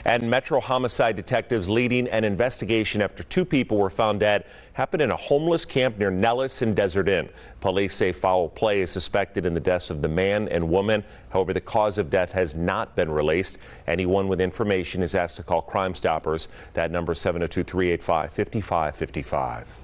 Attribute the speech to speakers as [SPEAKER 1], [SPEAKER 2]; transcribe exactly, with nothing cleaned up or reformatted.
[SPEAKER 1] And Metro homicide detectives leading an investigation after two people were found dead. Happened in a homeless camp near Nellis and Desert Inn. Police say foul play is suspected in the deaths of the man and woman. However, the cause of death has not been released. Anyone with information is asked to call Crime Stoppers. That number is seven oh two, three eight five, five five five five.